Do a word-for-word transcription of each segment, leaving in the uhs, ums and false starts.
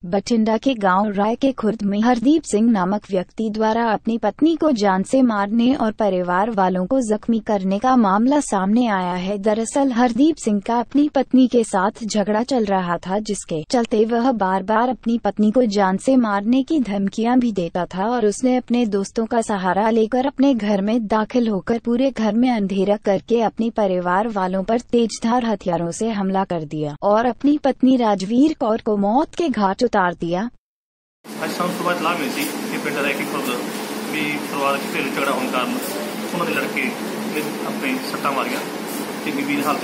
बठिंडा के गांव राय के खुर्द में हरदीप सिंह नामक व्यक्ति द्वारा अपनी पत्नी को जान से मारने और परिवार वालों को जख्मी करने का मामला सामने आया है। दरअसल हरदीप सिंह का अपनी पत्नी के साथ झगड़ा चल रहा था, जिसके चलते वह बार बार अपनी पत्नी को जान से मारने की धमकियां भी देता था और उसने अपने दोस्तों का सहारा लेकर अपने घर में दाखिल होकर पूरे घर में अंधेरा करके अपनी परिवार वालों पर तेजधार हथियारों से हमला कर दिया और अपनी पत्नी राजवीर कौर को मौत के घाट उतार दिया। ਅੱਜ ਸਾਨੂੰ ਸੁਬਾਹ ਇਤਲਾਹ ਮਿਲੀ ਸੀ ਕਿ ਪਿੰਡ ਰਹਿ ਕੇ ਖੁਦ ਵੀ ਪਰਿਵਾਰਕ ਘਰੇਲੂ ਝਗੜਾ ਹੋਣ ਕਾਰਨ ਉਹਨਾਂ ਦੇ ਲੜਕੇ ਨੇ ਆਪਣੇ ਸੱਟਾਂ ਮਾਰੀਆਂ ਤੇ ਗੰਭੀਰ ਹਾਲਤ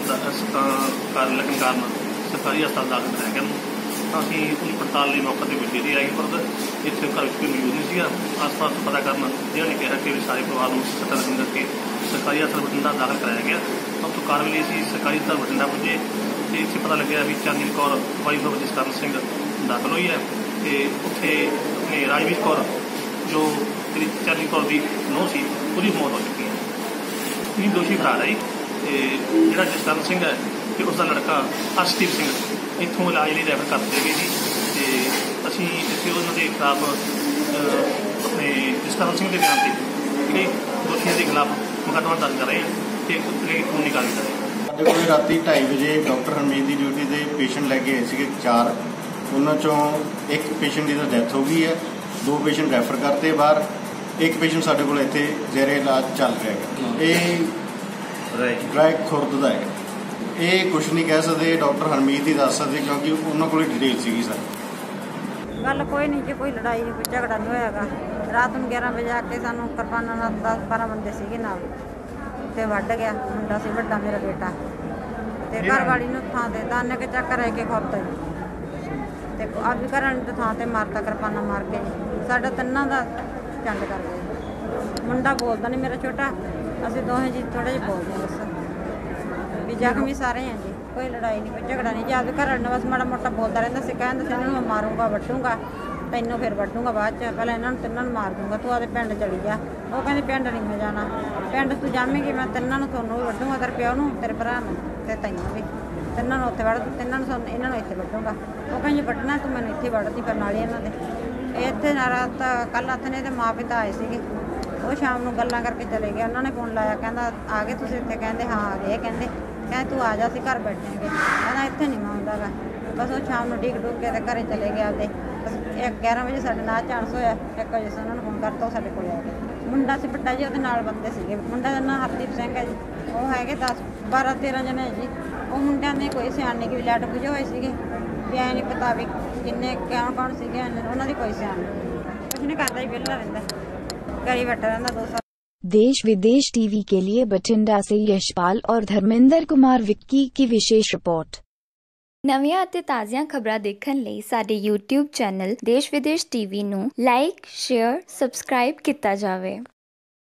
ਕਾਰਨ ਲੱਗਣ ਕਾਰਨ ਸਰਕਾਰੀ ਹਸਪਤਾਲ ਦਾਖਲ ਕਰਾਇਆ ਗਿਆ। ਤਾਂ ਅਸੀਂ ਉਹਦੀ ਪੜਤਾਲ ਲਈ ਮੌਕੇ 'ਤੇ ਪੁੱਜੇ ਸੀ ਰਾਈ ਖੁਰਦ, ਇੱਥੇ ਘਰ ਵਿੱਚ ਕੋਈ ਮੌਜੂਦ ਨਹੀਂ ਸੀਗਾ। ਆਸ ਪਾਸ ਪਤਾ ਕਰਨ ਜਿਹਨਾਂ ਨੇ ਕਿਹਾ ਕਿ ਸਾਰੇ ਪਰਿਵਾਰ ਨੂੰ ਸੱਟਾਂ ਲੱਗਣ ਕਰਕੇ ਸਰਕਾਰੀ ਹਸਪਤਾਲ ਬਠਿੰਡਾ ਦਾਖਲ ਕਰਾਇਆ ਗਿਆ। ਤਾਂ ਉੱਥੋਂ ਕਾਰਵਾਈ ਲਈ ਅਸੀਂ ਸਰਕਾਰੀ ਹਸਪਤਾਲ ਬਠਿੰਡਾ ਪੁੱਜੇ ਤੇ ਇੱਥੇ ਪਤਾ ਲੱਗਿਆ ਵੀ ਚਰਨਜੀਤ ਕੌਰ ਵਾਈਫ ਆਫ ਜਸਕਰਨ ਸਿੰਘ ਦਾਖਲ ਹੋਈ ਹੈ ਤੇ ਉੱਥੇ ਆਪਣੇ ਰਾਜਵੀਰ ਕੌਰ ਜੋ ਜਿਹੜੀ ਚਰਨਜੀਤ ਕੌਰ ਦੀ ਨੂੰਹ ਸੀ ਉਹਦੀ ਮੌਤ ਹੋ ਚੁੱਕੀ ਹੈ। ਇਹ ਦੋਸ਼ੀ ਫਰਾਰ ਹੈ ਤੇ ਜਿਹੜਾ ਜਸਕਰਨ ਸਿੰਘ ਹੈ ਤੇ ਉਸਦਾ ਲੜਕਾ ਅਰਸ਼ਦੀਪ ਸਿੰਘ ਇੱਥੋਂ ਇਲਾਜ ਲਈ ਰੈਫਰ ਕਰ ਦਿੱਤੇ ਗਏ ਜੀ। ਤੇ ਅਸੀਂ ਇੱਥੇ ਉਹਨਾਂ ਦੇ ਖਿਲਾਫ ਆਪਣੇ ਜਸਕਰਨ ਸਿੰਘ ਦੇ ਬਿਆਨ ਤੇ ਜਿਹੜੇ ਦੋਸ਼ੀਆਂ ਦੇ ਖਿਲਾਫ ਮੁਕੱਦਮਾ ਦਰਜ ਕਰ ਰਹੇ ਹਾਂ ਤੇ ਕਾਨੂੰਨੀ ਕਾਰਵਾਈ ਕਰ ਰਹੇ ਹਾਂ। ਸਾਡੇ ਕੋਲ ਰਾਤੀ ਢਾਈ ਵਜੇ ਡਾਕਟਰ ਹਰਮੀਤ ਦੀ ਡਿਊਟੀ ਤੇ ਪੇਸ਼ੈਂਟ ਲੈ ਕੇ ਆਏ ਸੀਗੇ ਚਾਰ। ਉਹਨਾਂ ਚੋਂ ਇੱਕ ਪੇਸ਼ੈਂਟ ਦੀ ਤਾਂ ਡੈਥ ਹੋ ਗਈ ਹੈ, ਦੋ ਪੇਸ਼ੈਂਟ ਰੈਫਰ ਕਰਤੇ ਬਾਹਰ, ਇੱਕ ਪੇਸ਼ੈਂਟ ਸਾਡੇ ਕੋਲ ਇੱਥੇ ਜ਼ੇਰੇ ਇਲਾਜ ਚੱਲ ਰਿਹਾ ਹੈ। ਇਹ ਰਾਏ ਖੁਰਦ ਦਾ ਹੈ। ਇਹ ਕੁਛ ਨਹੀਂ ਕਹਿ ਸਕਦੇ, ਡਾਕਟਰ ਹਰਮੀਤ ਹੀ ਦੱਸ ਸਕਦੇ ਕਿਉਂਕਿ ਉਹਨਾਂ ਕੋਲ ਡਿਟੇਲ ਸੀਗੀ ਸਰ। ਗੱਲ ਕੋਈ ਨਹੀਂ ਜੀ, ਕੋਈ ਲੜਾਈ ਨਹੀਂ, ਕੋਈ ਝਗੜਾ ਨਹੀਂ ਹੋਇਆਗਾ। ਰਾਤ ਨੂੰ ਗਿਆਰਾਂ ਵਜੇ ਆ ਕੇ ਸਾਨੂੰ ਕਿਰਪਾਨਾਂ ਨਾਲ ਦਸ ਬਾਰਾਂ ਬੰਦੇ ਸੀਗੇ ਨਾਲ ਤੇ ਵੱਢ ਗਿਆ। ਮੁੰਡਾ ਸੀ ਵੱਡਾ ਮੇਰਾ ਬੇਟਾ ਤੇ ਘਰ ਵਾਲੀ ਨੂੰ ਥਾਂ ਤੇ ਦਾਨੇ ਕੇ ਚੱਕ ਰਹਿ ਕੇ ਖੋਤਾ ਤੇ ਅੱਜ ਘਰਾਂ ਦੀ ਥਾਂ ਤੇ ਮਾਰਤਾ ਕਿਰਪਾਨਾਂ ਮਾਰ ਕੇ। ਸਾਡਾ ਤਿੰਨਾਂ ਦਾ ਚੰਡ ਕਰ ਗਏ। ਮੁੰਡਾ ਬੋਲਦਾ ਨਹੀਂ ਮੇਰਾ ਛੋਟਾ, ਅਸੀਂ ਦੋਵੇਂ ਜੀ ਥੋੜ੍ਹੇ ਜਿਹੇ ਬੋਲਦੇ ਹਾਂ ਬਸ। ਵੀ ਜ਼ਖਮੀ ਸਾਰੇ ਹਾਂ ਜੀ, ਕੋਈ ਲੜਾਈ ਨਹੀਂ, ਕੋਈ ਝਗੜਾ ਨਹੀਂ ਜੀ। ਆਪਦੇ ਘਰ ਵਾਲੇ ਬਸ ਮਾੜਾ ਮੋਟਾ ਬੋਲਦਾ ਰਹਿੰਦਾ ਸੀ, ਕਹਿੰਦਾ ਸੀ ਇਹਨਾਂ ਨੂੰ ਮੈਂ ਮਾਰੂੰਗਾ ਵੱਢੂੰਗਾ, ਤੈਨੂੰ ਫਿਰ ਵੱਢੂੰਗਾ ਬਾਅਦ 'ਚ, ਪਹਿਲਾਂ ਇਹਨਾਂ ਨੂੰ ਤਿੰਨਾਂ ਨੂੰ ਮਾਰ ਦੂੰਗਾ, ਤੂੰ ਆਪਦੇ ਪਿੰਡ ਚਲੀ ਜਾ। ਉਹ ਕਹਿੰਦੀ ਪਿੰਡ ਨਹੀਂ ਮੈਂ ਜਾਣਾ, ਪਿੰਡ ਤੂੰ ਜਾਵੇਂਗੀ ਮੈਂ ਤਿੰਨਾਂ ਨੂੰ, ਤੁਹਾਨੂੰ ਵੀ ਵੱਢੂੰਗਾ, ਤੇਰੇ ਪਿਓ ਨੂੰ, ਤੇਰੇ ਭਰਾ ਨੂੰ ਤੇ ਤੈਨੂੰ ਵੀ, ਤਿੰਨਾਂ ਨੂੰ ਉੱਥੇ ਵੱਢ ਦੂੰ, ਤਿੰਨਾਂ ਨੂੰ ਇਹਨਾਂ ਨੂੰ ਇੱਥੇ ਵੱਢੂੰਗਾ। ਉਹ ਕਹਿੰਦੀ ਵੱਢਣਾ ਤੂੰ ਮੈਨੂੰ ਇੱਥੇ ਵੱਢਦੀ ਫਿਰ ਨਾਲ ਹੀ ਇਹਨਾਂ ਦੇ। ਇੱਥੇ ਨਾ ਰਾਤ ਕੱਲ੍ਹ ਹੱਥ ਨੇ ਇਹਦੇ ਮਾਂ ਪਿਤਾ ਆਏ ਸੀਗੇ, ਉਹ ਸ਼ਾਮ ਨੂੰ ਗੱਲਾਂ ਕਰਕੇ ਚਲੇ ਗਏ। ਉਹਨਾਂ ਨੇ ਫੋਨ ਲਾਇਆ, ਕਹਿੰਦਾ ਆ ਗਏ ਤੁਸੀਂ ਇੱਥੇ? ਕਹਿੰਦੇ ਹਾਂ ਆ ਗਏ। ਕਹਿੰਦੇ ਕਹਿੰਦੇ ਤੂੰ ਆ ਜਾ, ਅਸੀਂ ਘਰ ਬੈਠਾਂਗੇ। ਕਹਿੰਦਾ ਇੱਥੇ ਨਹੀਂ ਮੈਂ ਆਉਂਦਾ ਗਾ। ਬਸ ਉਹ ਸ਼ਾਮ ਨੂੰ ਡੀਕ ਡੁੱਕ ਕੇ ਤੇ ਘਰੇ ਚਲੇ ਗਏ ਆਪਦੇ। ਇੱਕ ਗਿਆਰਾਂ ਵਜੇ ਸਾਡੇ ਨਾਲ ਚਾਂਸ ਹੋਇਆ, ਇੱਕ ਵਜੇ ਉਹਨਾਂ ਨੂੰ ਫੋਨ ਕਰਤਾ, ਉਹ ਸਾਡੇ ਕੋਲ ਆ ਗਏ। ਮੁੰਡਾ ਸੀ ਵੱਡਾ ਜੀ, ਉਹਦੇ ਨਾਲ ਬੰਦੇ ਸੀਗੇ। ਮੁੰਡਾ ਦਾ ਨਾਂ ਹਰਦੀਪ ਸਿੰਘ ਹੈ ਜੀ। ਉਹ ਹੈਗੇ ਦਸ ਬਾਰਾਂ ਤੇਰਾਂ ਜਣੇ ਜੀ। ਉਹ ਮੁੰਡਿਆਂ ਦੇ ਕੋਈ ਸਿਆਣ ਨਹੀਂ ਕਿ ਲੈਟ ਬੁਝੇ ਹੋਏ ਸੀਗੇ ਵੀ ਐਂ ਨਹੀਂ ਪਤਾ ਵੀ ਕਿੰਨੇ ਕੌਣ ਕੌਣ ਸੀਗੇ, ਉਹਨਾਂ ਦੀ ਕੋਈ ਸਿਆਣ ਨਹੀਂ। ਕੁਛ ਨਹੀਂ ਕਰਦਾ ਜੀ, ਵਿਹਲਾ ਰਹਿੰਦਾ, ਘਰ ਹੀ ਬੈਠਾ ਰਹਿੰਦਾ ਦੋ ਸਾਲ। देश विदेश टीवी के लिए बठिंडा से यशपाल और धर्मेंद्र कुमार विक्की की विशेष रिपोर्ट। ਨਵੀਆਂ ਅਤੇ ਤਾਜ਼ੀਆਂ ਖਬਰਾਂ ਦੇਖਣ ਲਈ ਸਾਡੇ YouTube ਚੈਨਲ ਦੇਸ਼ ਵਿਦੇਸ਼ ਟੀਵੀ ਨੂੰ ਲਾਈਕ, ਸ਼ੇਅਰ, ਸਬਸਕ੍ਰਾਈਬ ਕੀਤਾ ਜਾਵੇ।